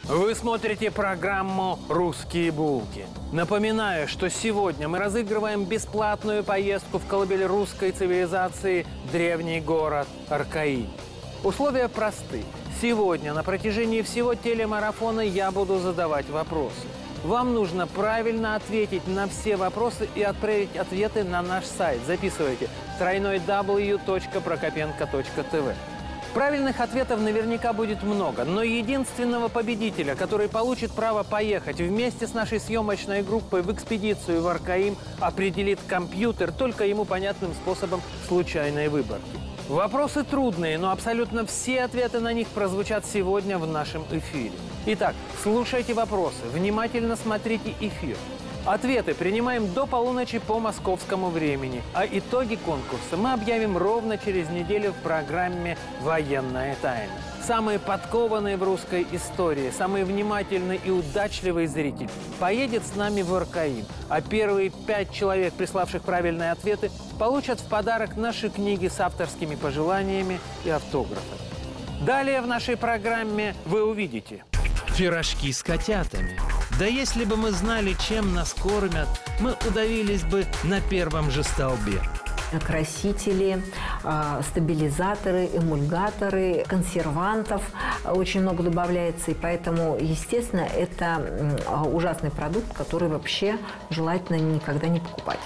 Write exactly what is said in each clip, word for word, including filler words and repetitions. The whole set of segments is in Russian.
Вы смотрите программу «Русские булки». Напоминаю, что сегодня мы разыгрываем бесплатную поездку в колыбель русской цивилизации древний город Аркаим. Условия просты. Сегодня на протяжении всего телемарафона я буду задавать вопросы. Вам нужно правильно ответить на все вопросы и отправить ответы на наш сайт. Записывайте тройной дабл ю точка прокопенко точка тв. Правильных ответов наверняка будет много, но единственного победителя, который получит право поехать вместе с нашей съемочной группой в экспедицию в Аркаим, определит компьютер только ему понятным способом случайной выборки. Вопросы трудные, но абсолютно все ответы на них прозвучат сегодня в нашем эфире. Итак, слушайте вопросы, внимательно смотрите эфир. Ответы принимаем до полуночи по московскому времени, а итоги конкурса мы объявим ровно через неделю в программе «Военная тайна». Самый подкованный в русской истории, самый внимательный и удачливый зритель поедет с нами в Аркаим, а первые пять человек, приславших правильные ответы, получат в подарок наши книги с авторскими пожеланиями и автографами. Далее в нашей программе вы увидите пирожки с котятами. Да если бы мы знали, чем нас кормят, мы удавились бы на первом же столбе. Красители, стабилизаторы, эмульгаторы, консервантов очень много добавляется. И поэтому, естественно, это ужасный продукт, который вообще желательно никогда не покупать.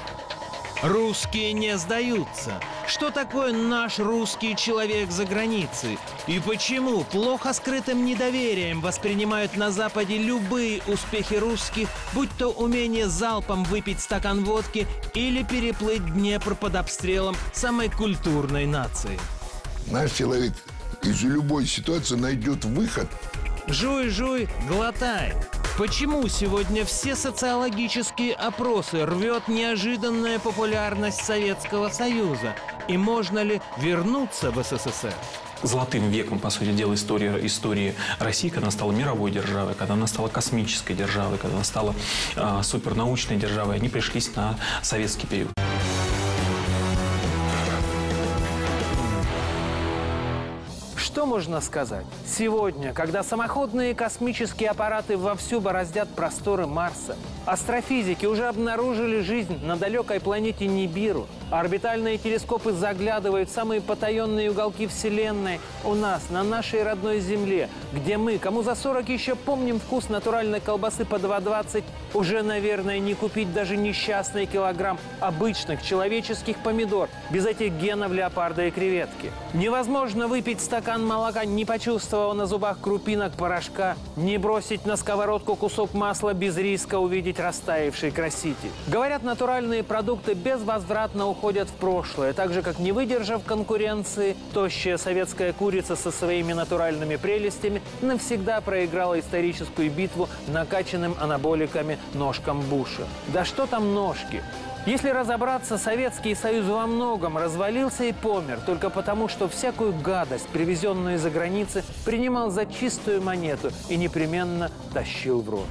Русские не сдаются. Что такое наш русский человек за границей? И почему плохо скрытым недоверием воспринимают на Западе любые успехи русских, будь то умение залпом выпить стакан водки или переплыть Днепр под обстрелом самой культурной нации? Наш человек из любой ситуации найдет выход. Жуй, жуй, глотай. Почему сегодня все социологические опросы рвет неожиданная популярность Советского Союза? И можно ли вернуться в СССР? Золотым веком, по сути дела, истории, истории России, когда она стала мировой державой, когда она стала космической державой, когда она стала э, супернаучной державой, они пришлись на советский период. Что можно сказать? Сегодня, когда самоходные космические аппараты вовсю бороздят просторы Марса, астрофизики уже обнаружили жизнь на далекой планете Нибиру, а орбитальные телескопы заглядывают в самые потаенные уголки Вселенной, у нас, на нашей родной Земле, где мы, кому за сорок еще помним вкус натуральной колбасы по два двадцать, уже, наверное, не купить даже несчастный килограмм обычных человеческих помидор без этих генов леопарда и креветки. Невозможно выпить стакан молока, не почувствовав на зубах крупинок порошка, не бросить на сковородку кусок масла без риска увидеть растаявший краситель. Говорят, натуральные продукты безвозвратно уходят в прошлое, так же, как, не выдержав конкуренции, тощая советская курица со своими натуральными прелестями навсегда проиграла историческую битву накачанным анаболиками ножкам Буша. Да что там ножки? Если разобраться, Советский Союз во многом развалился и помер только потому, что всякую гадость, привезенную из-за границы, принимал за чистую монету и непременно тащил в рот.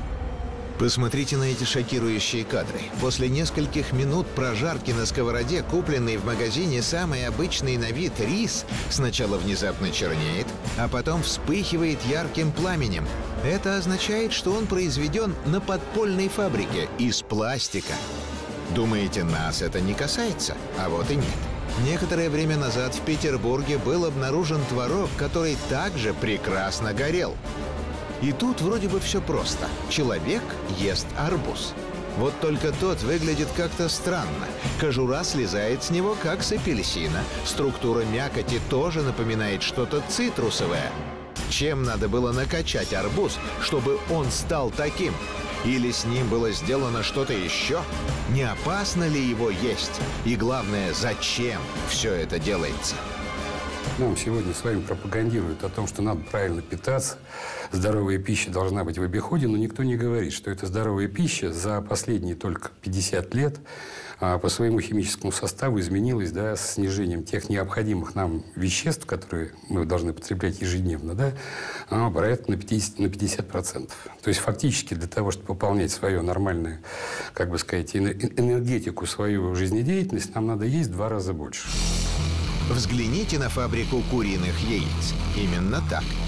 Посмотрите на эти шокирующие кадры. После нескольких минут прожарки на сковороде, купленный в магазине самый обычный на вид рис сначала внезапно чернеет, а потом вспыхивает ярким пламенем. Это означает, что он произведен на подпольной фабрике из пластика. Думаете, нас это не касается? А вот и нет. Некоторое время назад в Петербурге был обнаружен творог, который также прекрасно горел. И тут вроде бы все просто. Человек ест арбуз. Вот только тот выглядит как-то странно. Кожура слезает с него, как с апельсина. Структура мякоти тоже напоминает что-то цитрусовое. Чем надо было накачать арбуз, чтобы он стал таким? Или с ним было сделано что-то еще? Не опасно ли его есть? И главное, зачем все это делается? Нам сегодня с вами пропагандируют о том, что надо правильно питаться, здоровая пища должна быть в обиходе, но никто не говорит, что эта здоровая пища за последние только пятьдесят лет а, по своему химическому составу изменилась, да, с снижением тех необходимых нам веществ, которые мы должны потреблять ежедневно, да, а, порядка на пятьдесят процентов. То есть фактически для того, чтобы выполнять свою нормальную, как бы сказать, энергетику, свою жизнедеятельность, нам надо есть в два раза больше. Взгляните на фабрику куриных яиц. Именно так.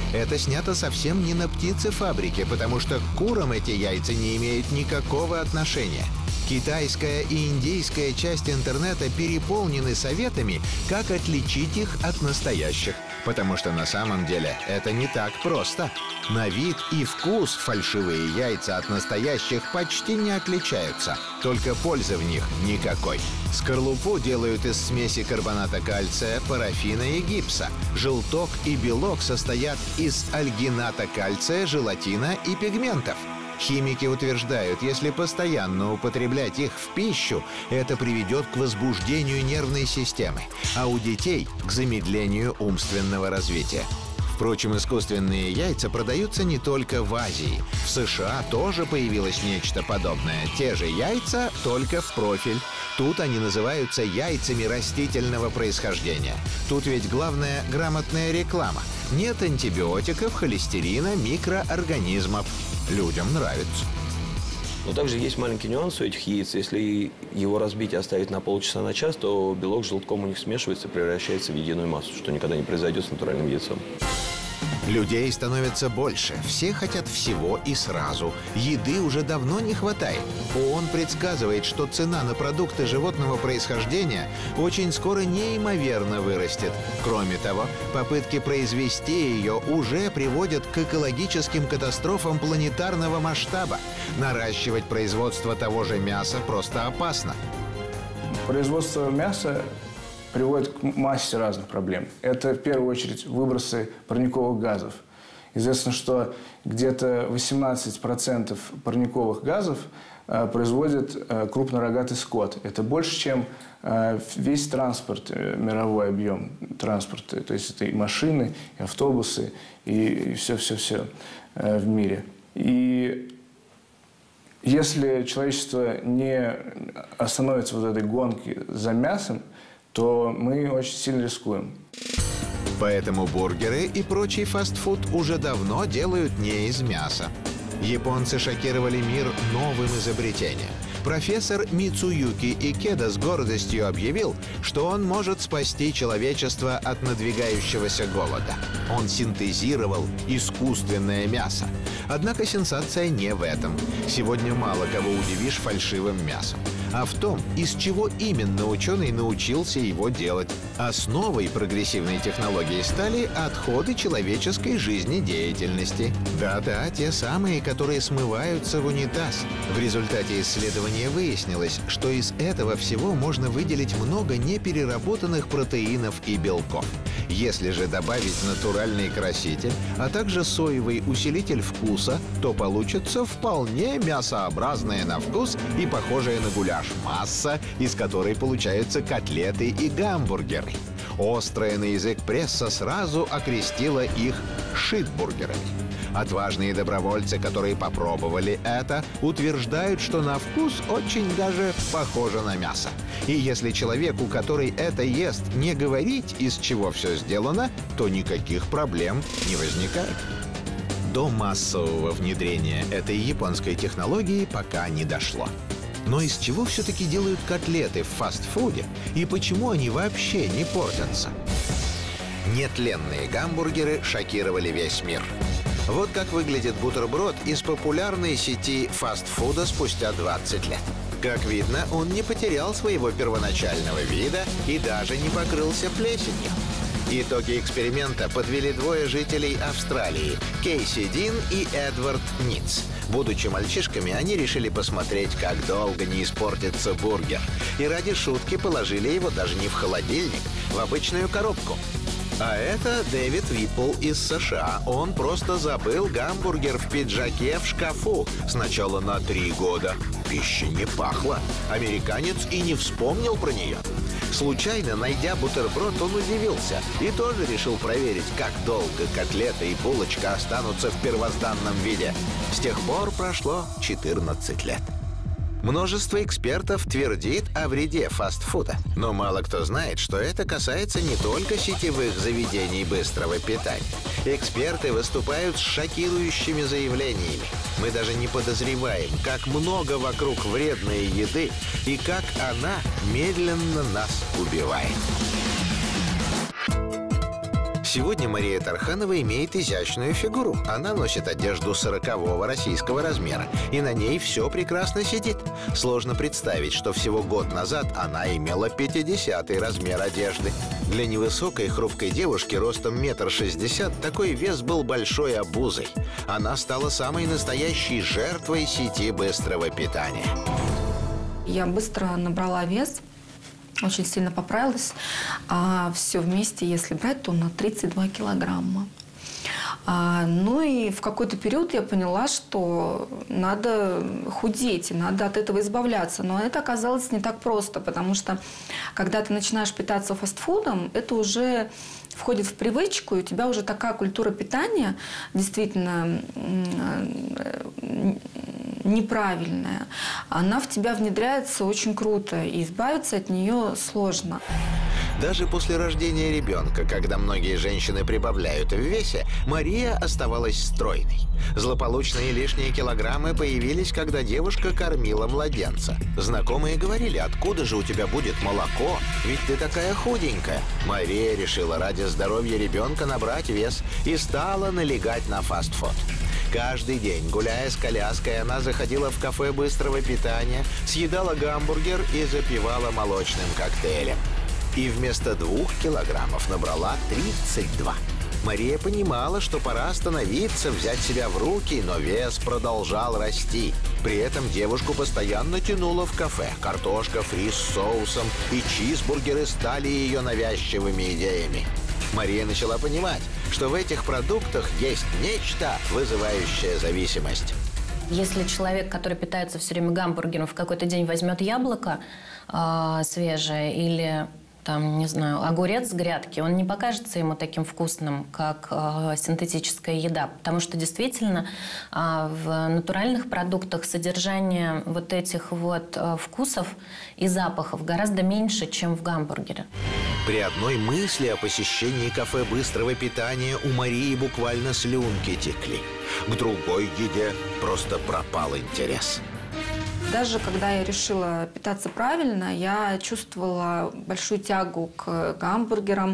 Это снято совсем не на птицефабрике, потому что к курам эти яйца не имеют никакого отношения. Китайская и индийская часть интернета переполнены советами, как отличить их от настоящих. Потому что на самом деле это не так просто. На вид и вкус фальшивые яйца от настоящих почти не отличаются. Только пользы в них никакой. Скорлупу делают из смеси карбоната кальция, парафина и гипса. Желток и белок состоят из альгината кальция, желатина и пигментов. Химики утверждают, если постоянно употреблять их в пищу, это приведет к возбуждению нервной системы, а у детей – к замедлению умственного развития. Впрочем, искусственные яйца продаются не только в Азии. В США тоже появилось нечто подобное. Те же яйца, только в профиль. Тут они называются яйцами растительного происхождения. Тут ведь главное – грамотная реклама. Нет антибиотиков, холестерина, микроорганизмов. Людям нравится. Но также есть маленький нюанс у этих яиц. Если его разбить и оставить на полчаса на час, то белок с желтком у них смешивается и превращается в единую массу, что никогда не произойдет с натуральным яйцом. Людей становится больше. Все хотят всего и сразу. Еды уже давно не хватает. ООН предсказывает, что цена на продукты животного происхождения очень скоро неимоверно вырастет. Кроме того, попытки произвести ее уже приводят к экологическим катастрофам планетарного масштаба. Наращивать производство того же мяса просто опасно. Производство мяса приводит к массе разных проблем. Это, в первую очередь, выбросы парниковых газов. Известно, что где-то восемнадцать процентов парниковых газов э, производит э, крупнорогатый скот. Это больше, чем э, весь транспорт, э, мировой объем транспорта. То есть это и машины, и автобусы, и все-все-все э, в мире. И если человечество не остановится в вот этой гонке за мясом, то мы очень сильно рискуем. Поэтому бургеры и прочий фастфуд уже давно делают не из мяса. Японцы шокировали мир новым изобретением. Профессор Мицуюки Икеда с гордостью объявил, что он может спасти человечество от надвигающегося голода. Он синтезировал искусственное мясо. Однако сенсация не в этом. Сегодня мало кого удивишь фальшивым мясом, а в том, из чего именно ученый научился его делать. Основой прогрессивной технологии стали отходы человеческой жизнедеятельности. Да-да, те самые, которые смываются в унитаз. В результате исследования выяснилось, что из этого всего можно выделить много непереработанных протеинов и белков. Если же добавить натуральный краситель, а также соевый усилитель вкуса, то получится вполне мясообразная на вкус и похожая на гуляш масса, из которой получаются котлеты и гамбургеры. Острая на язык пресса сразу окрестила их шитбургерами. Отважные добровольцы, которые попробовали это, утверждают, что на вкус очень даже похоже на мясо. И если человеку, который это ест, не говорить, из чего все сделано, то никаких проблем не возникает. До массового внедрения этой японской технологии пока не дошло. Но из чего все-таки делают котлеты в фастфуде и почему они вообще не портятся? Нетленные гамбургеры шокировали весь мир. Вот как выглядит бутерброд из популярной сети фастфуда спустя двадцать лет. Как видно, он не потерял своего первоначального вида и даже не покрылся плесенью. Итоги эксперимента подвели двое жителей Австралии – Кейси Дин и Эдвард Ниц. Будучи мальчишками, они решили посмотреть, как долго не испортится бургер. И ради шутки положили его даже не в холодильник, в обычную коробку. А это Дэвид Виппл из США. Он просто забыл гамбургер в пиджаке в шкафу. Сначала на три года. Пища не пахла. Американец и не вспомнил про нее. Случайно, найдя бутерброд, он удивился и тоже решил проверить, как долго котлета и булочка останутся в первозданном виде. С тех пор прошло четырнадцать лет. Множество экспертов твердит о вреде фастфуда. Но мало кто знает, что это касается не только сетевых заведений быстрого питания. Эксперты выступают с шокирующими заявлениями. Мы даже не подозреваем, как много вокруг вредной еды и как она медленно нас убивает. Сегодня Мария Тарханова имеет изящную фигуру. Она носит одежду сорокового российского размера, и на ней все прекрасно сидит. Сложно представить, что всего год назад она имела пятидесятый размер одежды. Для невысокой хрупкой девушки ростом метр шестьдесят такой вес был большой обузой. Она стала самой настоящей жертвой сети быстрого питания. Я быстро набрала вес. Очень сильно поправилась. А все вместе, если брать, то на тридцать два килограмма. А, ну и в какой-то период я поняла, что надо худеть, надо от этого избавляться. Но это оказалось не так просто, потому что когда ты начинаешь питаться фастфудом, это уже входит в привычку, и у тебя уже такая культура питания действительно неправильная. Она в тебя внедряется очень круто, и избавиться от нее сложно. Даже после рождения ребенка, когда многие женщины прибавляют в весе, Мария оставалась стройной. Злополучные лишние килограммы появились, когда девушка кормила младенца. Знакомые говорили: откуда же у тебя будет молоко? Ведь ты такая худенькая. Мария решила ради здоровья ребенка набрать вес и стала налегать на фастфуд. Каждый день, гуляя с коляской, она заходила в кафе быстрого питания, съедала гамбургер и запивала молочным коктейлем. И вместо двух килограммов набрала тридцать два. Мария понимала, что пора остановиться, взять себя в руки, но вес продолжал расти. При этом девушку постоянно тянуло в кафе. Картошка фри с соусом и чизбургеры стали ее навязчивыми идеями. Мария начала понимать, что в этих продуктах есть нечто, вызывающее зависимость. Если человек, который питается все время гамбургером, в какой-то день возьмет яблоко э, свежее или, там, не знаю, огурец с грядки, он не покажется ему таким вкусным, как э, синтетическая еда. Потому что действительно э, в натуральных продуктах содержание вот этих вот э, вкусов и запахов гораздо меньше, чем в гамбургере. При одной мысли о посещении кафе быстрого питания у Марии буквально слюнки текли. К другой еде просто пропал интерес. Даже когда я решила питаться правильно, я чувствовала большую тягу к гамбургерам,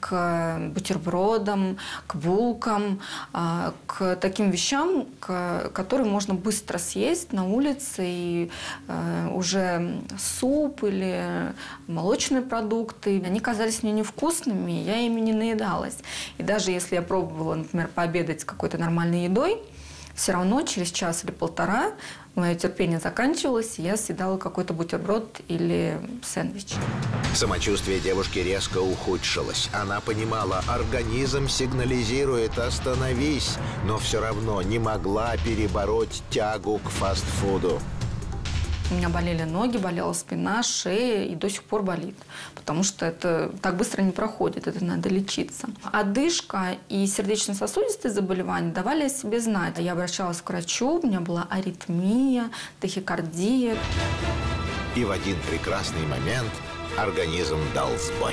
к бутербродам, к булкам, к таким вещам, которые можно быстро съесть на улице. И уже суп или молочные продукты, они казались мне невкусными, я ими не наедалась. И даже если я пробовала, например, пообедать какой-то нормальной едой, все равно через час или полтора мое терпение заканчивалось, и я съедала какой-то бутерброд или сэндвич. Самочувствие девушки резко ухудшилось. Она понимала, организм сигнализирует «остановись», но все равно не могла перебороть тягу к фастфуду. У меня болели ноги, болела спина, шея и до сих пор болит. Потому что это так быстро не проходит, это надо лечиться. Одышка и сердечно-сосудистые заболевания давали о себе знать. Я обращалась к врачу, у меня была аритмия, тахикардия. И в один прекрасный момент организм дал сбой.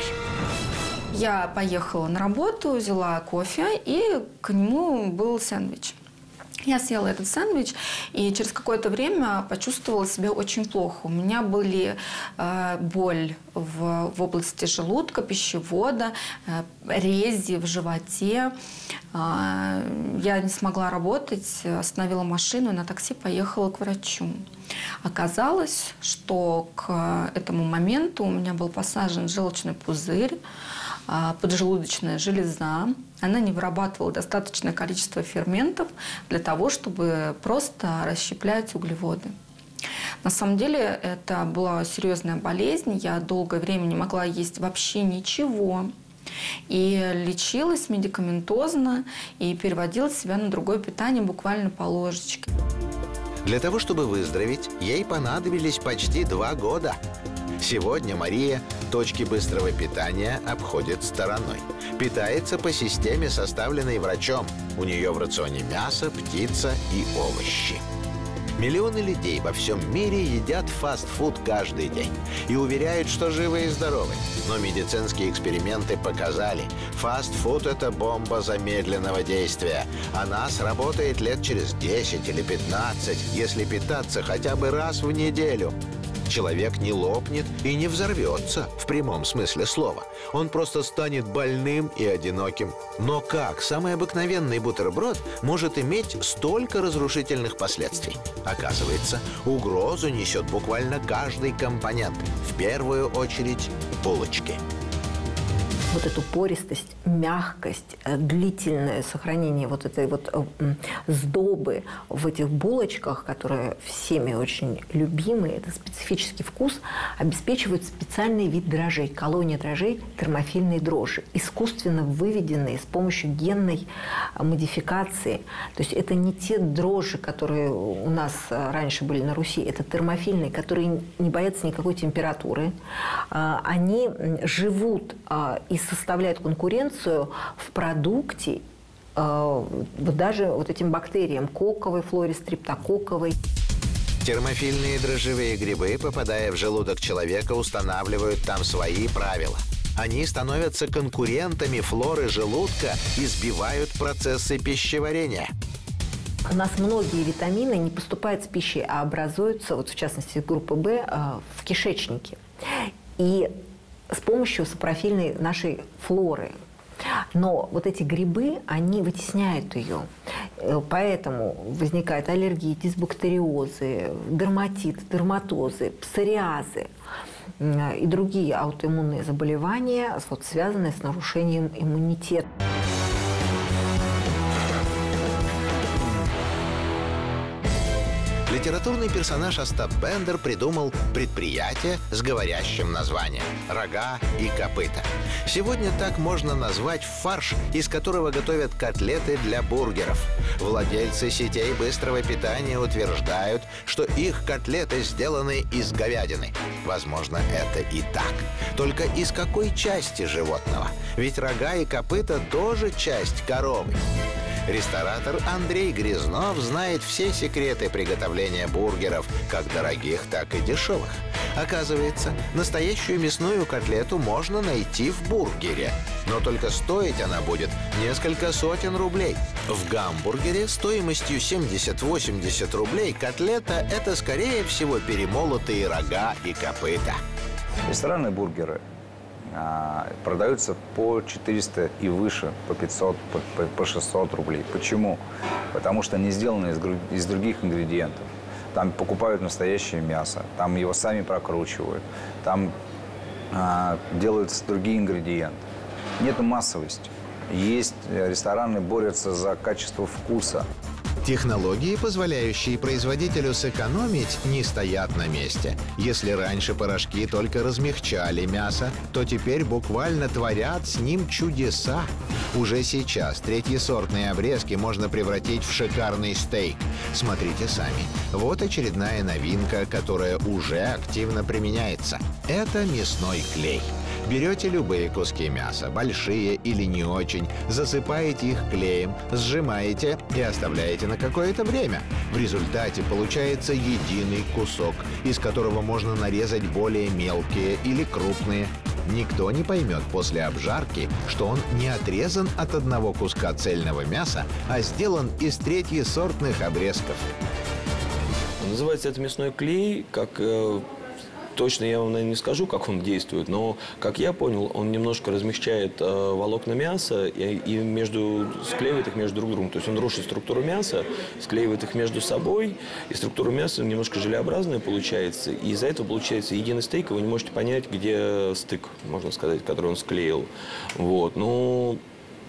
Я поехала на работу, взяла кофе, и к нему был сэндвич. Я съела этот сэндвич и через какое-то время почувствовала себя очень плохо. У меня были э, боль в, в области желудка, пищевода, э, рези в животе. Э, я не смогла работать, остановила машину и на такси поехала к врачу. Оказалось, что к этому моменту у меня был посажен желчный пузырь, поджелудочная железа. Она не вырабатывала достаточное количество ферментов для того, чтобы просто расщеплять углеводы. На самом деле это была серьезная болезнь. Я долгое время не могла есть вообще ничего. И лечилась медикаментозно, и переводила себя на другое питание буквально по ложечке. Для того, чтобы выздороветь, ей понадобились почти два года. Сегодня Мария точки быстрого питания обходит стороной. Питается по системе, составленной врачом. У нее в рационе мясо, птица и овощи. Миллионы людей во всем мире едят фастфуд каждый день и уверяют, что живы и здоровы. Но медицинские эксперименты показали, фастфуд – это бомба замедленного действия. Она сработает лет через десять или пятнадцать, если питаться хотя бы раз в неделю. человек не лопнет и не взорвется в прямом смысле слова. Он просто станет больным и одиноким. Но как самый обыкновенный бутерброд может иметь столько разрушительных последствий? Оказывается, угрозу несет буквально каждый компонент. В первую очередь булочки. Вот эту пористость, мягкость, длительное сохранение вот этой вот сдобы в этих булочках, которые всеми очень любимы, это специфический вкус, обеспечивают специальный вид дрожжей, колония дрожжей, термофильные дрожжи, искусственно выведенные с помощью генной модификации. То есть это не те дрожжи, которые у нас раньше были на Руси, это термофильные, которые не боятся никакой температуры. Они живут и составляют конкуренцию в продукте э, вот даже вот этим бактериям коковой флоре, стрептококковой. Термофильные дрожжевые грибы, попадая в желудок человека, устанавливают там свои правила. Они становятся конкурентами флоры желудка и сбивают процессы пищеварения. У нас многие витамины не поступают с пищей, а образуются, вот в частности группы В, э, в кишечнике. И с помощью сапрофильной нашей флоры. Но вот эти грибы, они вытесняют ее. Поэтому возникают аллергии, дисбактериозы, дерматит, дерматозы, псориазы и другие аутоиммунные заболевания, вот, связанные с нарушением иммунитета. Литературный персонаж Остап Бендер придумал предприятие с говорящим названием «Рога и копыта». Сегодня так можно назвать фарш, из которого готовят котлеты для бургеров. Владельцы сетей быстрого питания утверждают, что их котлеты сделаны из говядины. Возможно, это и так. Только из какой части животного? Ведь рога и копыта тоже часть коровы. Ресторатор Андрей Грязнов знает все секреты приготовления бургеров, как дорогих, так и дешевых. Оказывается, настоящую мясную котлету можно найти в бургере. Но только стоить она будет несколько сотен рублей. В гамбургере стоимостью семьдесят-восемьдесят рублей котлета – это, скорее всего, перемолотые рога и копыта. Ресторанные бургеры продаются по четыреста и выше, по пятьсот, по, по шестьсот рублей. Почему? Потому что они сделаны из, из других ингредиентов. Там покупают настоящее мясо, там его сами прокручивают, там а, делаются другие ингредиенты. Нету массовости. Есть рестораны, борются за качество вкуса. Технологии, позволяющие производителю сэкономить, не стоят на месте. Если раньше порошки только размягчали мясо, то теперь буквально творят с ним чудеса. Уже сейчас третьесортные обрезки можно превратить в шикарный стейк. Смотрите сами. Вот очередная новинка, которая уже активно применяется. Это мясной клей. Берете любые куски мяса, большие или не очень, засыпаете их клеем, сжимаете и оставляете на какое-то время. В результате получается единый кусок, из которого можно нарезать более мелкие или крупные. Никто не поймет после обжарки, что он не отрезан от одного куска цельного мяса, а сделан из третьесортных обрезков. Называется это мясной клей, как... Э... Точно я вам, наверное, не скажу, как он действует, но, как я понял, он немножко размягчает э, волокна мяса и, и между, склеивает их между друг другом. То есть он рушит структуру мяса, склеивает их между собой, и структура мяса немножко желеобразная получается. И из-за этого получается единый стейк, и вы не можете понять, где стык, можно сказать, который он склеил. Вот. Ну,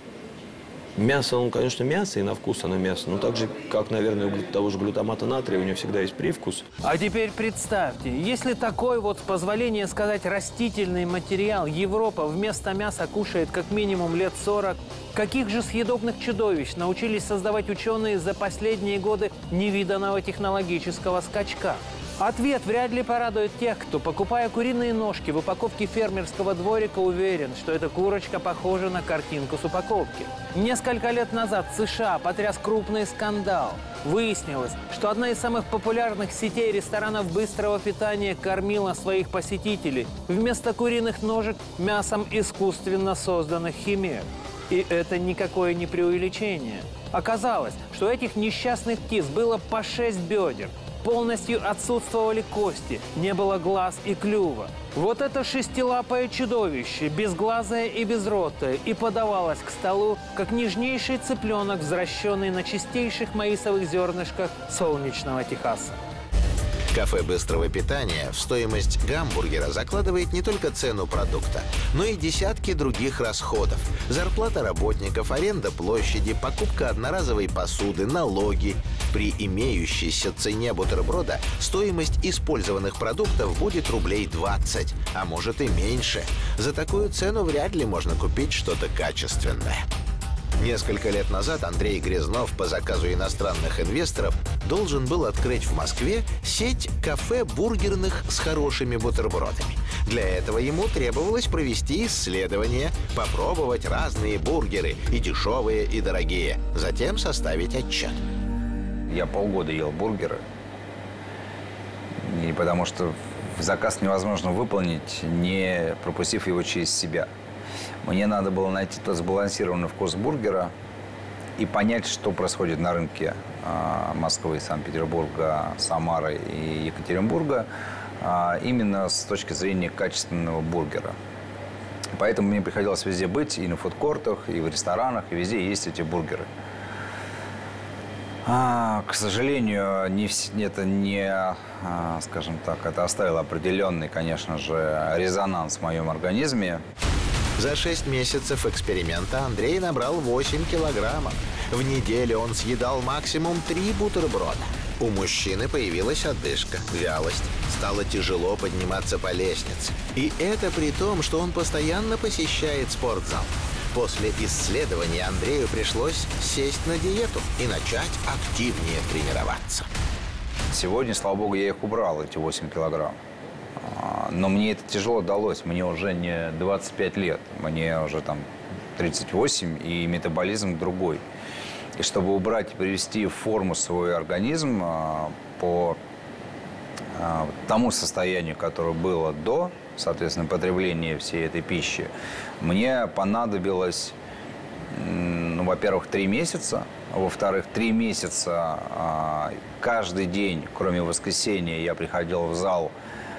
мясо, он, конечно, мясо, и на вкус оно мясо. Но так же, как, наверное, у того же глутамата натрия, у него всегда есть привкус. А теперь представьте, если такой вот, с позволения сказать, растительный материал Европа вместо мяса кушает как минимум лет сорок, каких же съедобных чудовищ научились создавать ученые за последние годы невиданного технологического скачка? Ответ вряд ли порадует тех, кто, покупая куриные ножки в упаковке фермерского дворика, уверен, что эта курочка похожа на картинку с упаковки. Несколько лет назад в США потряс крупный скандал. Выяснилось, что одна из самых популярных сетей ресторанов быстрого питания кормила своих посетителей вместо куриных ножек мясом искусственно созданных химер. И это никакое не преувеличение. Оказалось, что у этих несчастных птиц было по шесть бедер, Полностью отсутствовали кости, не было глаз и клюва. Вот это шестилапое чудовище, безглазое и безротое, и подавалось к столу, как нежнейший цыпленок, взращенный на чистейших маисовых зернышках солнечного Техаса. Кафе быстрого питания в стоимость гамбургера закладывает не только цену продукта, но и десятки других расходов. Зарплата работников, аренда площади, покупка одноразовой посуды, налоги. При имеющейся цене бутерброда стоимость использованных продуктов будет рублей двадцать, а может и меньше. За такую цену вряд ли можно купить что-то качественное. Несколько лет назад Андрей Грязнов по заказу иностранных инвесторов должен был открыть в Москве сеть кафе бургерных с хорошими бутербродами. Для этого ему требовалось провести исследование, попробовать разные бургеры, и дешевые, и дорогие, затем составить отчет. Я полгода ел бургеры, и потому что заказ невозможно выполнить, не пропустив его через себя. Мне надо было найти тот сбалансированный вкус бургера и понять, что происходит на рынке э, Москвы, Санкт-Петербурга, Самары и Екатеринбурга э, именно с точки зрения качественного бургера. Поэтому мне приходилось везде быть, и на фудкортах, и в ресторанах, и везде есть эти бургеры. А, к сожалению, не, это не, а, скажем так, это оставило определенный, конечно же, резонанс в моем организме. За шесть месяцев эксперимента Андрей набрал восемь килограммов. В неделю он съедал максимум три бутерброда. У мужчины появилась одышка, вялость. Стало тяжело подниматься по лестнице. И это при том, что он постоянно посещает спортзал. После исследования Андрею пришлось сесть на диету и начать активнее тренироваться. Сегодня, слава богу, я их убрал, эти восемь килограмм. Но мне это тяжело далось. Мне уже не двадцать пять лет, мне уже там тридцать восемь, и метаболизм другой. И чтобы убрать и привести в форму свой организм по тому состоянию, которое было до, соответственно, потребления всей этой пищи, мне понадобилось, ну, во-первых, три месяца. Во-вторых, три месяца каждый день, кроме воскресенья, я приходил в зал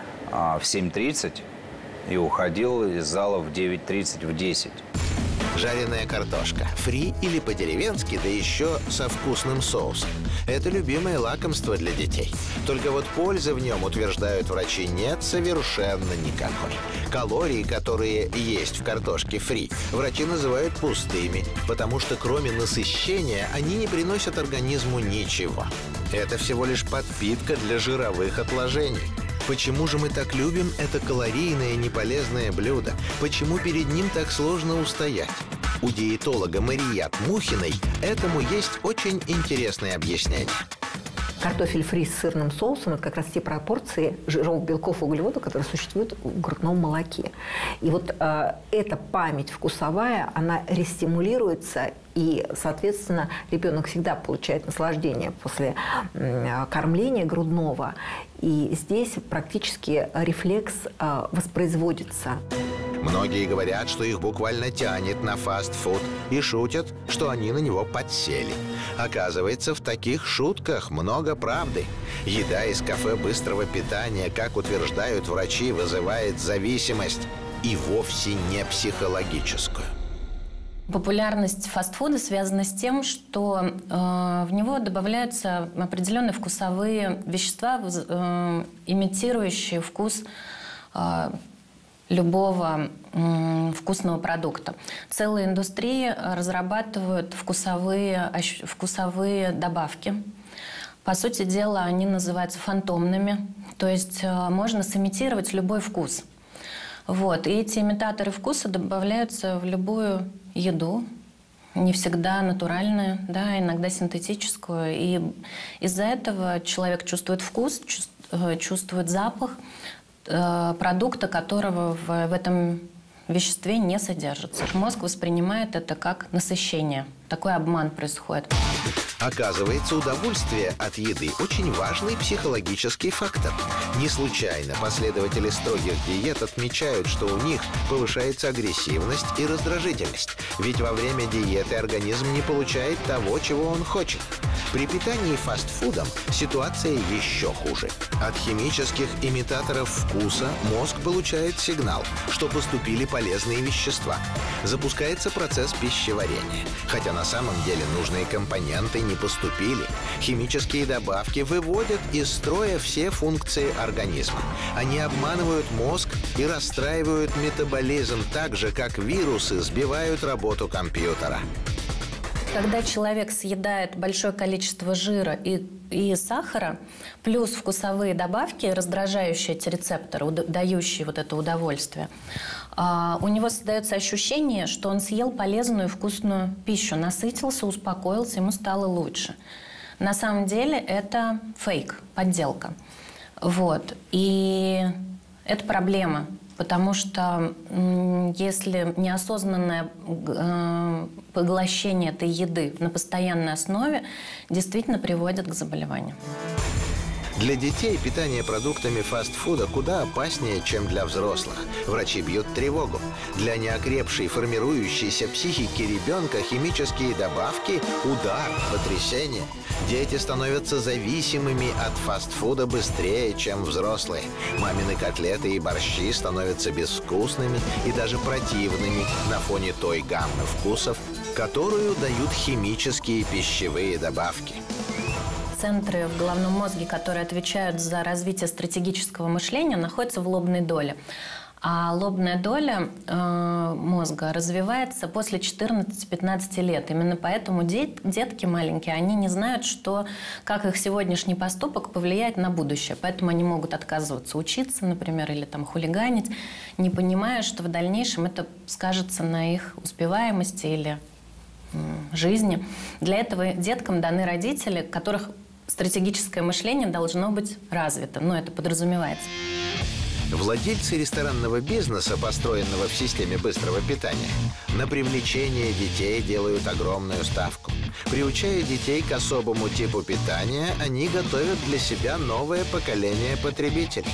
в семь тридцать и уходил из зала в девять тридцать, в десять. Жареная картошка, фри или по-деревенски, да еще со вкусным соусом. Это любимое лакомство для детей. Только вот пользы в нем, утверждают врачи, нет совершенно никакой. Калории, которые есть в картошке фри, врачи называют пустыми, потому что кроме насыщения они не приносят организму ничего. Это всего лишь подпитка для жировых отложений. Почему же мы так любим это калорийное неполезное блюдо? Почему перед ним так сложно устоять? У диетолога Марият Мухиной этому есть очень интересное объяснение. Картофель фри с сырным соусом – это как раз те пропорции жиров, белков и углеводов, которые существуют в грудном молоке. И вот э, эта память вкусовая, она рестимулируется, и, соответственно, ребенок всегда получает наслаждение после э, кормления грудного. И здесь практически рефлекс э, воспроизводится. Многие говорят, что их буквально тянет на фастфуд, и шутят, что они на него подсели. Оказывается, в таких шутках много правды. Еда из кафе быстрого питания, как утверждают врачи, вызывает зависимость, и вовсе не психологическую. Популярность фастфуда связана с тем, что э, в него добавляются определенные вкусовые вещества, э, имитирующие вкус э, любого м, вкусного продукта. Целые индустрии разрабатывают вкусовые, вкусовые добавки. По сути дела, они называются фантомными, то есть э, можно сымитировать любой вкус. Вот. И эти имитаторы вкуса добавляются в любую еду, не всегда натуральную, да, иногда синтетическую. И из-за этого человек чувствует вкус, чувствует запах продукта, которого в, в этом веществе не содержится. Мозг воспринимает это как насыщение. Такой обман происходит. Оказывается, удовольствие от еды – очень важный психологический фактор. Не случайно последователи строгих диет отмечают, что у них повышается агрессивность и раздражительность. Ведь во время диеты организм не получает того, чего он хочет. При питании фастфудом ситуация еще хуже. От химических имитаторов вкуса мозг получает сигнал, что поступили полезные вещества. Запускается процесс пищеварения. Хотя на самом деле нужные компоненты не поступили. Химические добавки выводят из строя все функции организма. Они обманывают мозг и расстраивают метаболизм так же, как вирусы сбивают работу компьютера. Когда человек съедает большое количество жира и, и сахара, плюс вкусовые добавки, раздражающие эти рецепторы, дающие вот это удовольствие, у него создается ощущение, что он съел полезную и вкусную пищу, насытился, успокоился, ему стало лучше. На самом деле это фейк, подделка. Вот. И это проблема. Потому что если неосознанное э, поглощение этой еды на постоянной основе действительно приводит к заболеваниям. Для детей питание продуктами фастфуда куда опаснее, чем для взрослых. Врачи бьют тревогу. Для неокрепшей формирующейся психики ребенка химические добавки – удар, потрясение. Дети становятся зависимыми от фастфуда быстрее, чем взрослые. Мамины котлеты и борщи становятся безвкусными и даже противными на фоне той гаммы вкусов, которую дают химические пищевые добавки. Центры в головном мозге, которые отвечают за развитие стратегического мышления, находятся в лобной доле. А лобная доля э, мозга развивается после четырнадцати-пятнадцати лет. Именно поэтому дет, детки маленькие, они не знают, что, как их сегодняшний поступок повлияет на будущее. Поэтому они могут отказываться учиться, например, или там хулиганить, не понимая, что в дальнейшем это скажется на их успеваемости или э, жизни. Для этого деткам даны родители, которых стратегическое мышление должно быть развито. Но это подразумевается. Владельцы ресторанного бизнеса, построенного в системе быстрого питания, на привлечение детей делают огромную ставку. Приучая детей к особому типу питания, они готовят для себя новое поколение потребителей.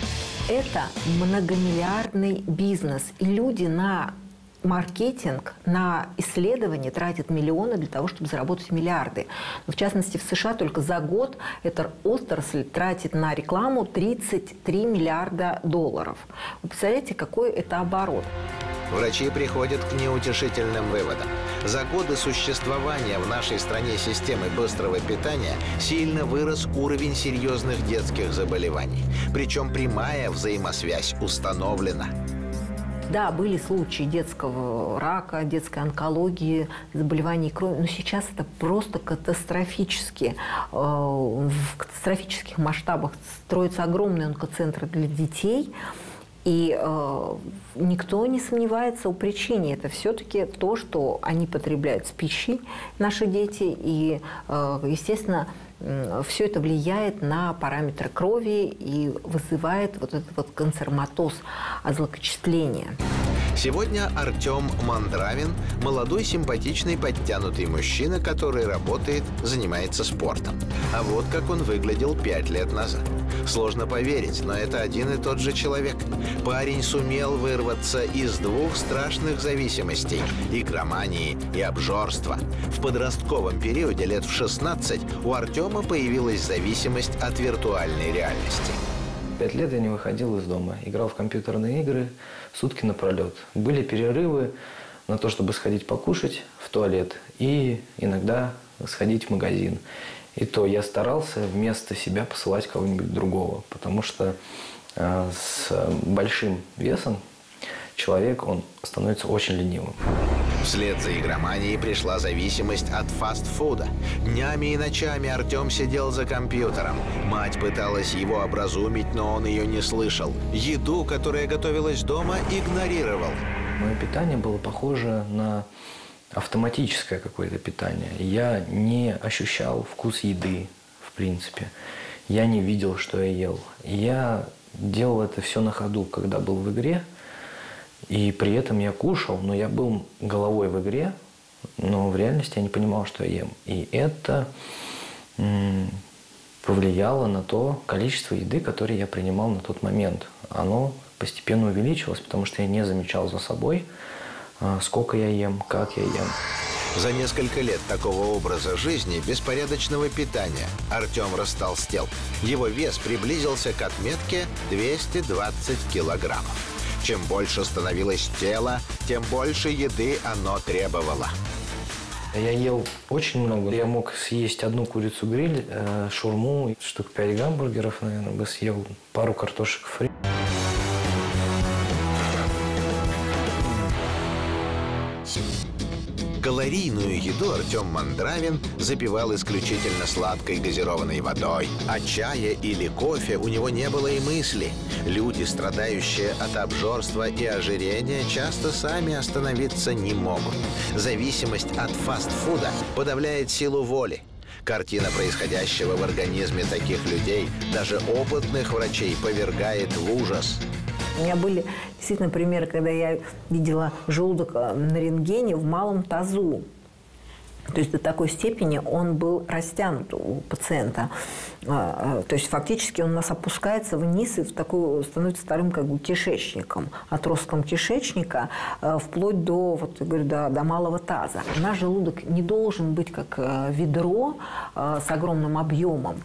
Это многомиллиардный бизнес, и люди на маркетинг, на исследования тратят миллионы для того, чтобы заработать миллиарды. В частности, в США только за год эта отрасль тратит на рекламу тридцать три миллиарда долларов. Вы представляете, какой это оборот? Врачи приходят к неутешительным выводам. За годы существования в нашей стране системы быстрого питания сильно вырос уровень серьезных детских заболеваний. Причем прямая взаимосвязь установлена. Да, были случаи детского рака, детской онкологии, заболеваний крови, но сейчас это просто катастрофически. В катастрофических масштабах строятся огромные онкоцентры для детей, и э, никто не сомневается о причине. Это все-таки то, что они потребляют с пищей, наши дети, и, э, естественно, все это влияет на параметры крови и вызывает вот этот вот канцероматоз, злокочисление. Сегодня Артем Мандравин – молодой, симпатичный, подтянутый мужчина, который работает, занимается спортом. А вот как он выглядел пять лет назад. Сложно поверить, но это один и тот же человек. Парень сумел вырваться из двух страшных зависимостей – игромании и обжорства. В подростковом периоде лет в шестнадцать у Артема появилась зависимость от виртуальной реальности. Пять лет я не выходил из дома, играл в компьютерные игры сутки напролет. Были перерывы на то, чтобы сходить покушать в туалет и иногда сходить в магазин. И то я старался вместо себя посылать кого-нибудь другого, потому что э, с большим весом человек, он становится очень ленивым. Вслед за игроманией пришла зависимость от фастфуда. Днями и ночами Артем сидел за компьютером. Мать пыталась его образумить, но он ее не слышал. Еду, которая готовилась дома, игнорировал. Мое питание было похоже на автоматическое какое-то питание. Я не ощущал вкус еды, в принципе. Я не видел, что я ел. Я делал это все на ходу, когда был в игре. И при этом я кушал, но я был головой в игре, но в реальности я не понимал, что я ем. И это м- повлияло на то количество еды, которое я принимал на тот момент. Оно постепенно увеличилось, потому что я не замечал за собой, сколько я ем, как я ем. За несколько лет такого образа жизни, беспорядочного питания, Артем растолстел. Его вес приблизился к отметке двести двадцать килограммов. Чем больше становилось тело, тем больше еды оно требовало. Я ел очень много. Я мог съесть одну курицу-гриль, э, шаурму, штук пять гамбургеров, наверное, бы съел, пару картошек фри. Калорийную еду Артем Мандравин запивал исключительно сладкой газированной водой. О чае или кофе у него не было и мысли. Люди, страдающие от обжорства и ожирения, часто сами остановиться не могут. Зависимость от фастфуда подавляет силу воли. Картина происходящего в организме таких людей даже опытных врачей повергает в ужас. У меня были действительно примеры, когда я видела желудок на рентгене в малом тазу. То есть до такой степени он был растянут у пациента. То есть фактически он у нас опускается вниз и в такую, становится вторым как бы кишечником, отростком кишечника, вплоть до, вот, я говорю, до, до малого таза. Наш желудок не должен быть как ведро с огромным объемом.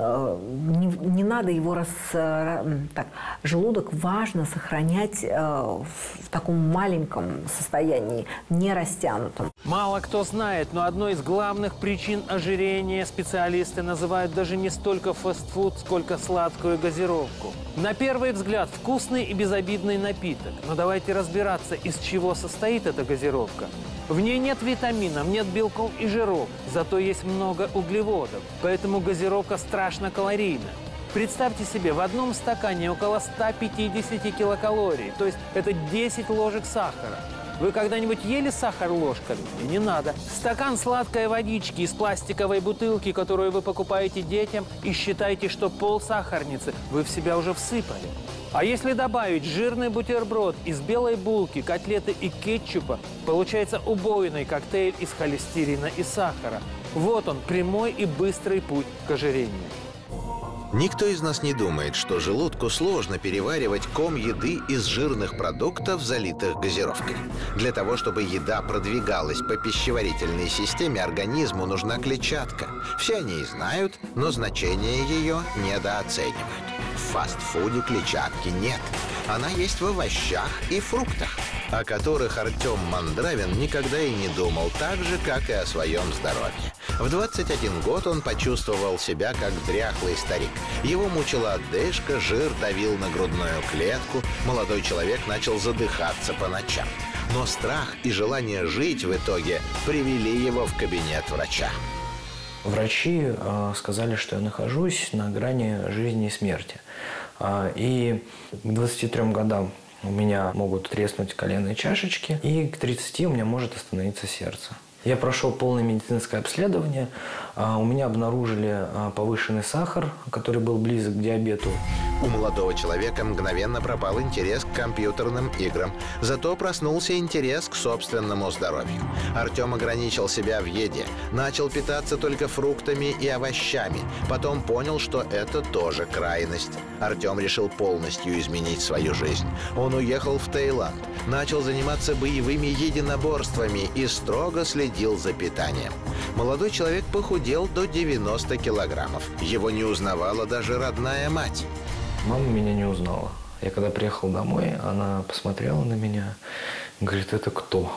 Не, не надо его рас... Так, желудок важно сохранять в таком маленьком состоянии, не растянутом. Мало кто знает, но одной из главных причин ожирения специалисты называют даже не столько фастфуд, сколько сладкую газировку. На первый взгляд вкусный и безобидный напиток. Но давайте разбираться, из чего состоит эта газировка. В ней нет витаминов, нет белков и жиров, зато есть много углеводов. Поэтому газировка страшно калорийна. Представьте себе, в одном стакане около ста пятидесяти килокалорий, то есть это десять ложек сахара. Вы когда-нибудь ели сахар ложками? И не надо. Стакан сладкой водички из пластиковой бутылки, которую вы покупаете детям, и считаете, что пол сахарницы вы в себя уже всыпали. А если добавить жирный бутерброд из белой булки, котлеты и кетчупа, получается убойный коктейль из холестерина и сахара. Вот он, прямой и быстрый путь к ожирению. Никто из нас не думает, что желудку сложно переваривать ком еды из жирных продуктов, залитых газировкой. Для того, чтобы еда продвигалась по пищеварительной системе, организму нужна клетчатка. Все они знают, но значение ее недооценивают. В фастфуде клетчатки нет. Она есть в овощах и фруктах, о которых Артем Мандравин никогда и не думал, так же, как и о своем здоровье. В двадцать один год он почувствовал себя как дряхлый старик. Его мучила одышка, жир давил на грудную клетку, молодой человек начал задыхаться по ночам. Но страх и желание жить в итоге привели его в кабинет врача. Врачи э, сказали, что я нахожусь на грани жизни и смерти. Э, и к двадцати трём годам у меня могут треснуть коленные чашечки, и к тридцати у меня может остановиться сердце. Я прошел полное медицинское обследование. У меня обнаружили повышенный сахар, который был близок к диабету. У молодого человека мгновенно пропал интерес к компьютерным играм. Зато проснулся интерес к собственному здоровью. Артем ограничил себя в еде. Начал питаться только фруктами и овощами. Потом понял, что это тоже крайность. Артем решил полностью изменить свою жизнь. Он уехал в Таиланд. Начал заниматься боевыми единоборствами и строго следил за питанием. Молодой человек похудел до девяноста килограммов. Его не узнавала даже родная мать. Мама меня не узнала. Я когда приехал домой, она посмотрела на меня и говорит: это кто?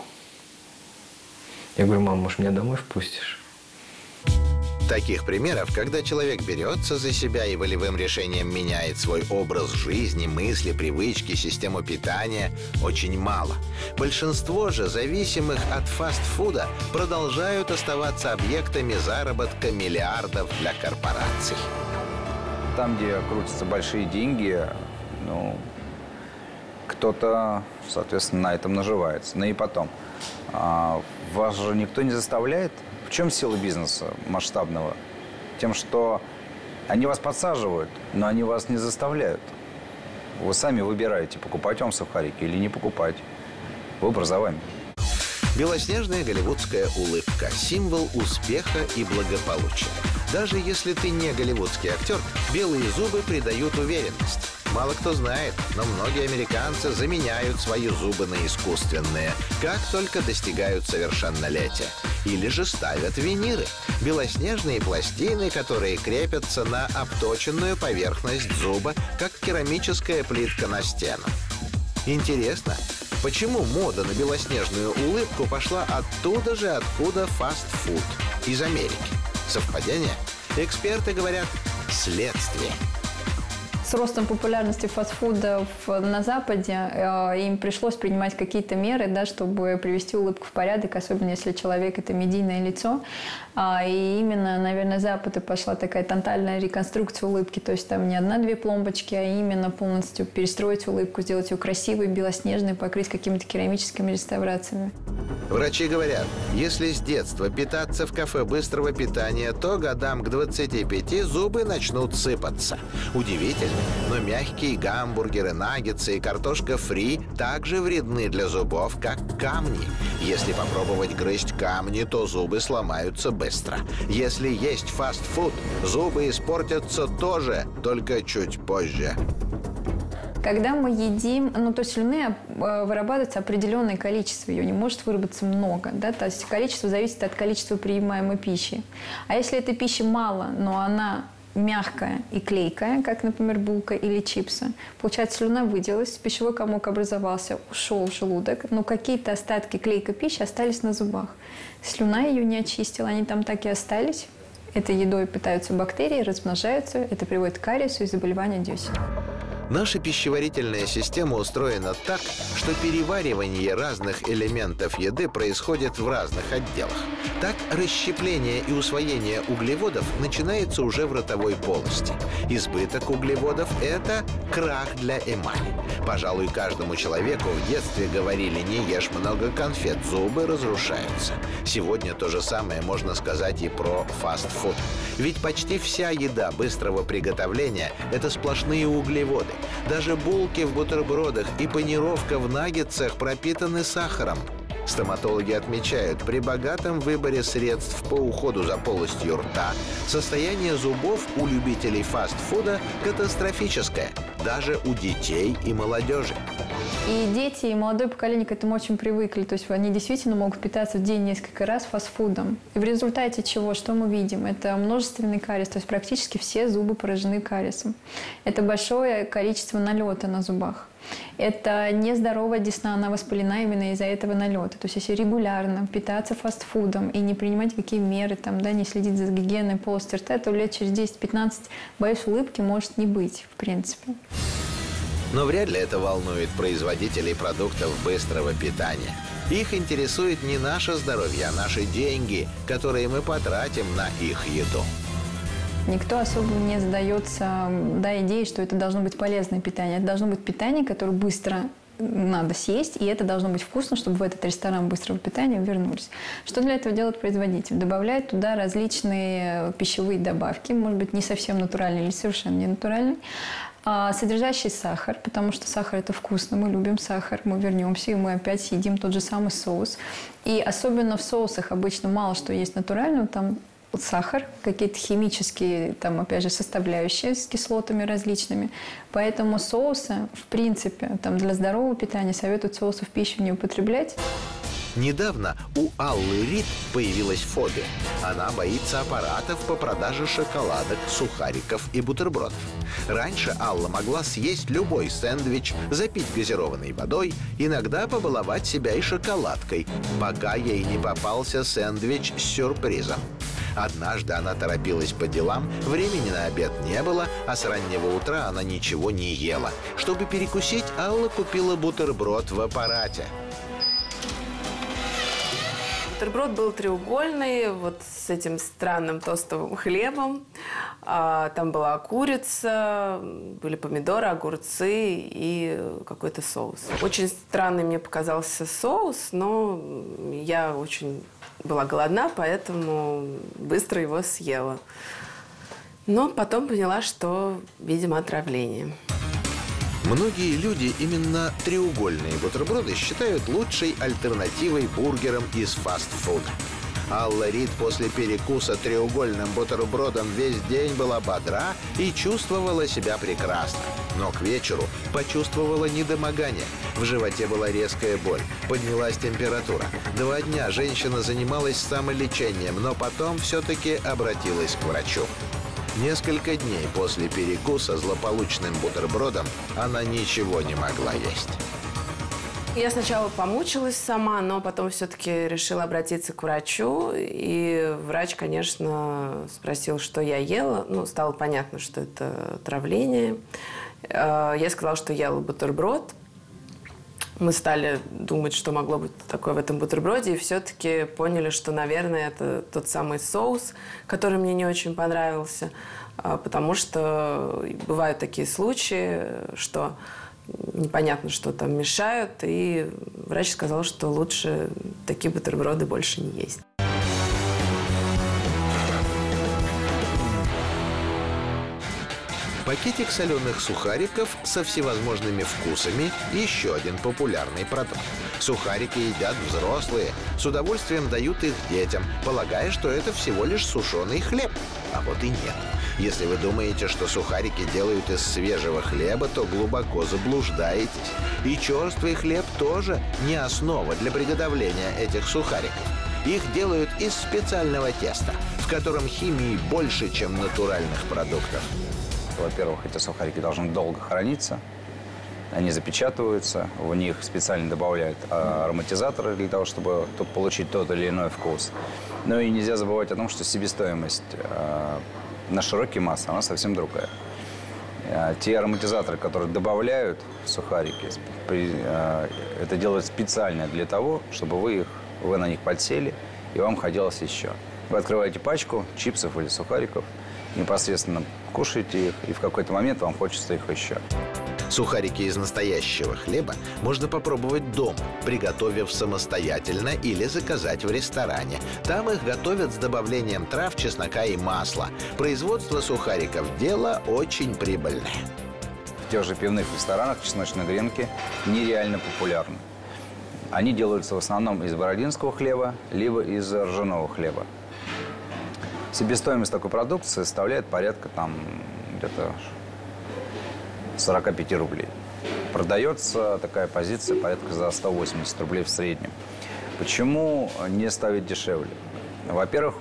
Я говорю: мам, может, меня домой впустишь? Таких примеров, когда человек берется за себя и волевым решением меняет свой образ жизни, мысли, привычки, систему питания, очень мало. Большинство же зависимых от фастфуда продолжают оставаться объектами заработка миллиардов для корпораций. Там, где крутятся большие деньги, ну, кто-то, соответственно, на этом наживается. Ну и потом, а, вас же никто не заставляет. В чем сила бизнеса масштабного? Тем, что они вас подсаживают, но они вас не заставляют. Вы сами выбираете, покупать вам сухарики или не покупать. Выбор за вами. Белоснежная голливудская улыбка – символ успеха и благополучия. Даже если ты не голливудский актер, белые зубы придают уверенность. Мало кто знает, но многие американцы заменяют свои зубы на искусственные, как только достигают совершеннолетия. Или же ставят виниры – белоснежные пластины, которые крепятся на обточенную поверхность зуба, как керамическая плитка на стену. Интересно, почему мода на белоснежную улыбку пошла оттуда же, откуда фастфуд – из Америки? Совпадение? Эксперты говорят – следствие. С ростом популярности фастфуда на Западе э, им пришлось принимать какие-то меры, да, чтобы привести улыбку в порядок, особенно если человек – это медийное лицо. А, и именно, наверное, Запад и пошла такая тотальная реконструкция улыбки. То есть там не одна-две пломбочки, а именно полностью перестроить улыбку, сделать ее красивой, белоснежной, покрыть какими-то керамическими реставрациями. Врачи говорят, если с детства питаться в кафе быстрого питания, то годам к двадцати пяти зубы начнут сыпаться. Удивительно, но мягкие гамбургеры, наггетсы и картошка фри также вредны для зубов, как камни. Если попробовать грызть камни, то зубы сломаются быстро. Если есть фастфуд, зубы испортятся тоже, только чуть позже. Когда мы едим, ну, то есть слюны вырабатывается определенное количество, ее не может выработаться много, да, то есть количество зависит от количества принимаемой пищи. А если этой пищи мало, но она мягкая и клейкая, как, например, булка или чипсы, получается, слюна выделилась, пищевой комок образовался, ушел в желудок, но какие-то остатки клейкой пищи остались на зубах. Слюна ее не очистила, они там так и остались. Этой едой питаются бактерии, размножаются, это приводит к кариесу и заболеванию десен. Наша пищеварительная система устроена так, что переваривание разных элементов еды происходит в разных отделах. Так, расщепление и усвоение углеводов начинается уже в ротовой полости. Избыток углеводов – это крах для эмали. Пожалуй, каждому человеку в детстве говорили: не ешь много конфет, зубы разрушаются. Сегодня то же самое можно сказать и про фастфуд. Ведь почти вся еда быстрого приготовления – это сплошные углеводы. Даже булки в бутербродах и панировка в наггетсах пропитаны сахаром. Стоматологи отмечают, при богатом выборе средств по уходу за полостью рта состояние зубов у любителей фастфуда катастрофическое, даже у детей и молодежи. И дети, и молодое поколение к этому очень привыкли. То есть они действительно могут питаться в день несколько раз фастфудом. И в результате чего, что мы видим? Это множественный кариес, то есть практически все зубы поражены кариесом. Это большое количество налета на зубах. Это нездоровая десна, она воспалена именно из-за этого налета. То есть если регулярно питаться фастфудом и не принимать какие меры, там, да, не следить за гигиеной полости рта, то лет через десять-пятнадцать, боюсь, улыбки может не быть, в принципе. Но вряд ли это волнует производителей продуктов быстрого питания. Их интересует не наше здоровье, а наши деньги, которые мы потратим на их еду. Никто особо не задается, да, идеей, что это должно быть полезное питание. Это должно быть питание, которое быстро надо съесть, и это должно быть вкусно, чтобы в этот ресторан быстрого питания вернулись. Что для этого делает производитель? Добавляет туда различные пищевые добавки, может быть, не совсем натуральные или совершенно не натуральные, содержащий сахар, потому что сахар – это вкусно, мы любим сахар, мы вернемся, и мы опять съедим тот же самый соус. И особенно в соусах обычно мало что есть натурального, там сахар, какие-то химические, там, опять же, составляющие с кислотами различными. Поэтому соусы, в принципе, там, для здорового питания советуют соусы в пищу не употреблять. Недавно у Аллы Рид появилась фобия. Она боится аппаратов по продаже шоколадок, сухариков и бутербродов. Раньше Алла могла съесть любой сэндвич, запить газированной водой, иногда побаловать себя и шоколадкой, пока ей не попался сэндвич с сюрпризом. Однажды она торопилась по делам, времени на обед не было, а с раннего утра она ничего не ела. Чтобы перекусить, Алла купила бутерброд в аппарате. Бутерброд был треугольный, вот с этим странным тостовым хлебом. А, там была курица, были помидоры, огурцы и какой-то соус. Очень странный мне показался соус, но я очень была голодна, поэтому быстро его съела. Но потом поняла, что, видимо, отравление. Многие люди именно треугольные бутерброды считают лучшей альтернативой бургерам из фастфуда. Алла Рид после перекуса треугольным бутербродом весь день была бодра и чувствовала себя прекрасно. Но к вечеру почувствовала недомогание. В животе была резкая боль, поднялась температура. Два дня женщина занималась самолечением, но потом все-таки обратилась к врачу. Несколько дней после перекуса злополучным бутербродом она ничего не могла есть. Я сначала помучилась сама, но потом все-таки решила обратиться к врачу. И врач, конечно, спросил, что я ела. Ну, стало понятно, что это отравление. Я сказала, что ела бутерброд. Мы стали думать, что могло быть такое в этом бутерброде, и все-таки поняли, что, наверное, это тот самый соус, который мне не очень понравился, потому что бывают такие случаи, что непонятно, что там мешают, и врач сказал, что лучше такие бутерброды больше не есть. Пакетик соленых сухариков со всевозможными вкусами – еще один популярный продукт. Сухарики едят взрослые, с удовольствием дают их детям, полагая, что это всего лишь сушеный хлеб. А вот и нет. Если вы думаете, что сухарики делают из свежего хлеба, то глубоко заблуждаетесь. И черствый хлеб тоже не основа для приготовления этих сухариков. Их делают из специального теста, в котором химии больше, чем натуральных продуктов. Во-первых, эти сухарики должны долго храниться. Они запечатываются, в них специально добавляют ароматизаторы для того, чтобы получить тот или иной вкус. Ну и нельзя забывать о том, что себестоимость на широкие массы, она совсем другая. Те ароматизаторы, которые добавляют в сухарики, это делают специально для того, чтобы вы, их, вы на них подсели и вам хотелось еще. Вы открываете пачку чипсов или сухариков, непосредственно кушаете их, и в какой-то момент вам хочется их еще. Сухарики из настоящего хлеба можно попробовать дома, приготовив самостоятельно или заказать в ресторане. Там их готовят с добавлением трав, чеснока и масла. Производство сухариков – дело очень прибыльное. В тех же пивных ресторанах чесночные гренки нереально популярны. Они делаются в основном из бородинского хлеба, либо из ржаного хлеба. Себестоимость такой продукции составляет порядка там где-то сорок пять рублей. Продается такая позиция порядка за сто восемьдесят рублей в среднем. Почему не ставить дешевле? Во-первых,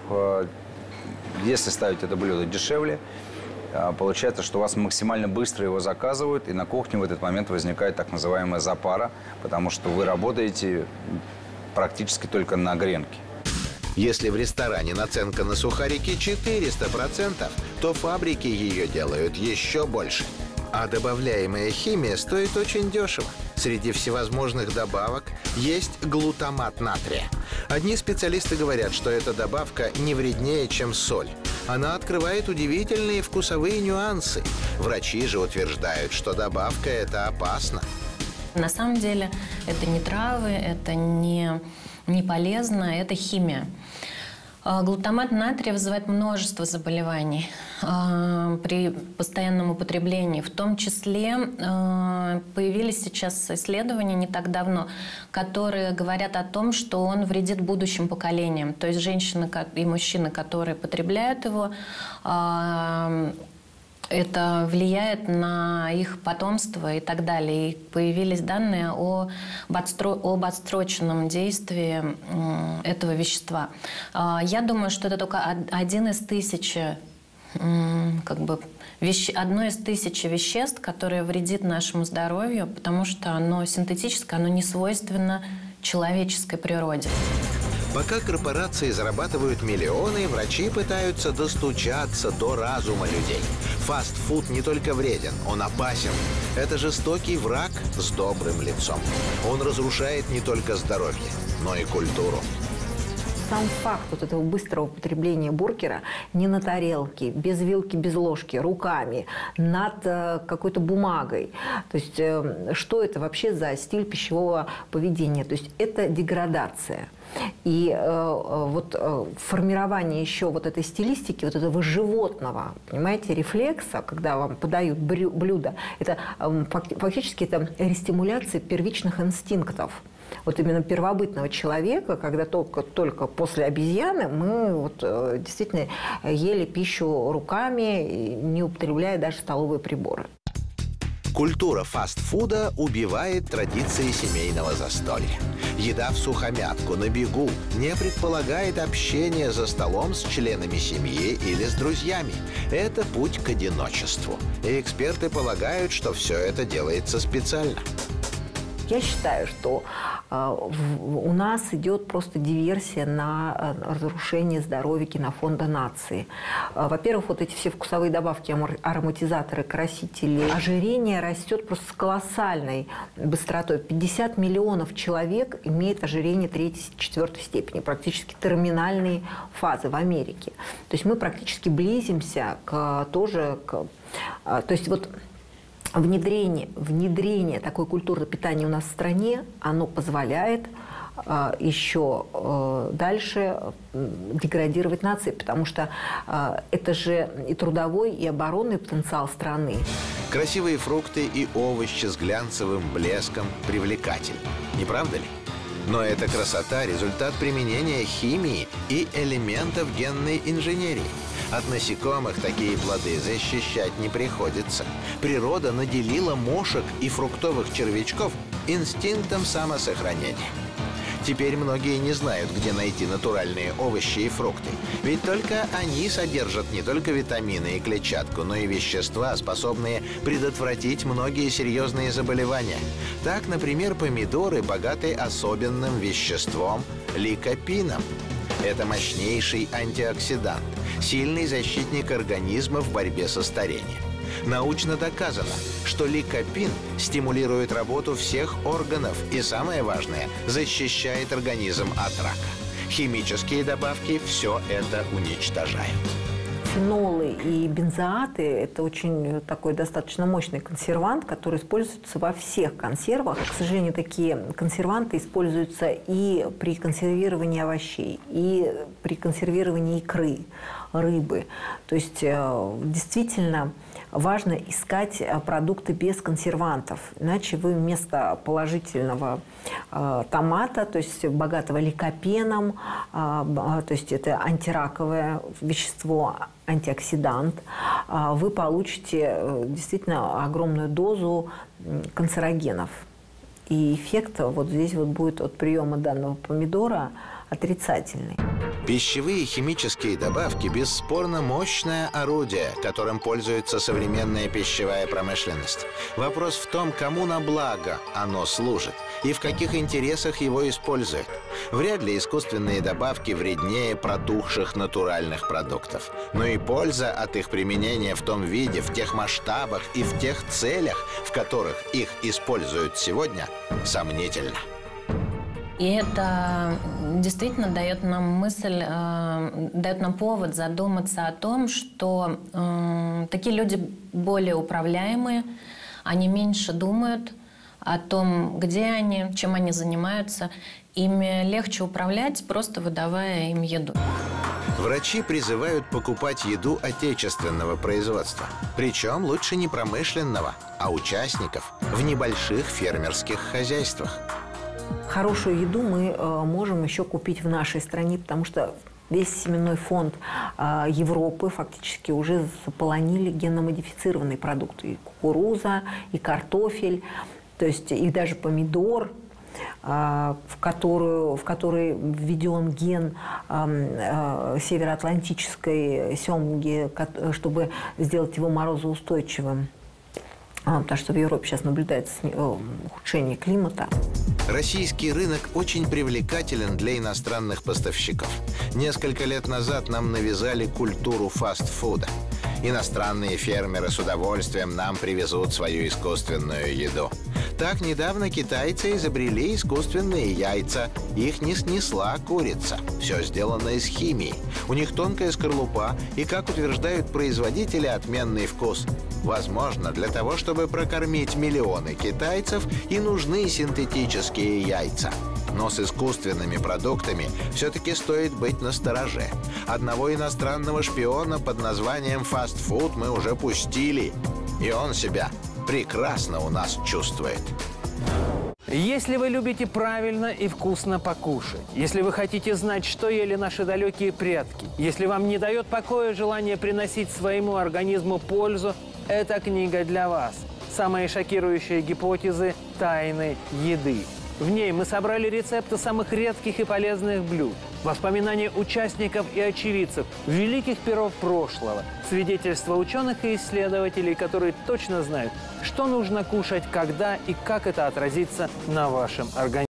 если ставить это блюдо дешевле, получается, что у вас максимально быстро его заказывают, и на кухне в этот момент возникает так называемая запара, потому что вы работаете практически только на гренке. Если в ресторане наценка на сухарики четыреста процентов, то фабрики ее делают еще больше. А добавляемая химия стоит очень дешево. Среди всевозможных добавок есть глутамат натрия. Одни специалисты говорят, что эта добавка не вреднее, чем соль. Она открывает удивительные вкусовые нюансы. Врачи же утверждают, что добавка эта опасна. На самом деле это не травы, это не, не полезно, это химия. Глутамат натрия вызывает множество заболеваний э, при постоянном употреблении. В том числе э, появились сейчас исследования не так давно, которые говорят о том, что он вредит будущим поколениям. То есть женщины и мужчины, которые потребляют его, э, это влияет на их потомство и так далее. И появились данные о, об отсроченном действии этого вещества. Я думаю, что это только один из тысячи, как бы, веще, одно из тысячи веществ, которое вредит нашему здоровью, потому что оно синтетическое, оно не свойственно человеческой природе. Пока корпорации зарабатывают миллионы, врачи пытаются достучаться до разума людей. Фастфуд не только вреден, он опасен. Это жестокий враг с добрым лицом. Он разрушает не только здоровье, но и культуру. Сам факт вот этого быстрого употребления бургера не на тарелке, без вилки, без ложки, руками, над э, какой-то бумагой. То есть э, что это вообще за стиль пищевого поведения? То есть это деградация. И э, вот э, формирование еще вот этой стилистики, вот этого животного, понимаете, рефлекса, когда вам подают блюдо, это э, фактически это рестимуляция первичных инстинктов. вот именно первобытного человека, когда только, только после обезьяны мы вот, действительно ели пищу руками, не употребляя даже столовые приборы. Культура фастфуда убивает традиции семейного застолья. Еда в сухомятку, на бегу, не предполагает общения за столом с членами семьи или с друзьями. Это путь к одиночеству. И эксперты полагают, что все это делается специально. Я считаю, что э, в, у нас идет просто диверсия на э, разрушение здоровья генофонда нации. Э, во-первых, вот эти все вкусовые добавки, ароматизаторы, красители. Ожирение растет просто с колоссальной быстротой. пятьдесят миллионов человек имеет ожирение третьей-четвертой степени, практически терминальные фазы в Америке. То есть мы практически близимся к тоже... К, э, то есть вот... Внедрение, внедрение такой культуры питания у нас в стране, оно позволяет э, еще э, дальше э, деградировать нации, потому что э, это же и трудовой, и оборонный потенциал страны. Красивые фрукты и овощи с глянцевым блеском привлекательны, не правда ли? Но эта красота – результат применения химии и элементов генной инженерии. От насекомых такие плоды защищать не приходится. Природа наделила мошек и фруктовых червячков инстинктом самосохранения. Теперь многие не знают, где найти натуральные овощи и фрукты. Ведь только они содержат не только витамины и клетчатку, но и вещества, способные предотвратить многие серьезные заболевания. Так, например, помидоры богаты особенным веществом – ликопином. Это мощнейший антиоксидант, сильный защитник организма в борьбе со старением. Научно доказано, что ликопин стимулирует работу всех органов и, самое важное, защищает организм от рака. Химические добавки все это уничтожают. Фенолы и бензоаты – это очень такой достаточно мощный консервант, который используется во всех консервах. К сожалению, такие консерванты используются и при консервировании овощей, и при консервировании икры, рыбы. То есть действительно важно искать продукты без консервантов. Иначе вы вместо положительного э, томата, то есть богатого ликопеном, э, то есть это антираковое вещество, антиоксидант, э, вы получите э, действительно огромную дозу канцерогенов. И эффект вот здесь вот будет от приема данного помидора отрицательный. Пищевые химические добавки – бесспорно мощное орудие, которым пользуется современная пищевая промышленность. Вопрос в том, кому на благо оно служит и в каких интересах его используют. Вряд ли искусственные добавки вреднее протухших натуральных продуктов. Но и польза от их применения в том виде, в тех масштабах и в тех целях, в которых их используют сегодня, сомнительна. И это действительно дает нам мысль, э, дает нам повод задуматься о том, что э, такие люди более управляемые, они меньше думают о том, где они, чем они занимаются. Ими легче управлять, просто выдавая им еду. Врачи призывают покупать еду отечественного производства. Причем лучше не промышленного, а участников в небольших фермерских хозяйствах. Хорошую еду мы э, можем еще купить в нашей стране, потому что весь семенной фонд э, Европы фактически уже заполонили генно-модифицированные продукты. И кукуруза, и картофель, то есть и даже помидор, э, в, которую, в который введен ген э, э, североатлантической семги, чтобы сделать его морозоустойчивым. Потому что в Европе сейчас наблюдается ухудшение климата. Российский рынок очень привлекателен для иностранных поставщиков. Несколько лет назад нам навязали культуру фастфуда. Иностранные фермеры с удовольствием нам привезут свою искусственную еду. Так недавно китайцы изобрели искусственные яйца. Их не снесла курица. Все сделано из химии. У них тонкая скорлупа и, как утверждают производители, отменный вкус. Возможно, для того, чтобы прокормить миллионы китайцев, и нужны синтетические яйца. Но с искусственными продуктами все-таки стоит быть настороже. Одного иностранного шпиона под названием фастфуд мы уже пустили. И он себя прекрасно у нас чувствует. Если вы любите правильно и вкусно покушать, если вы хотите знать, что ели наши далекие предки, если вам не дает покоя желание приносить своему организму пользу, эта книга для вас. Самые шокирующие гипотезы тайны еды. В ней мы собрали рецепты самых редких и полезных блюд, воспоминания участников и очевидцев великих перов прошлого, свидетельства ученых и исследователей, которые точно знают, что нужно кушать, когда и как это отразится на вашем организме.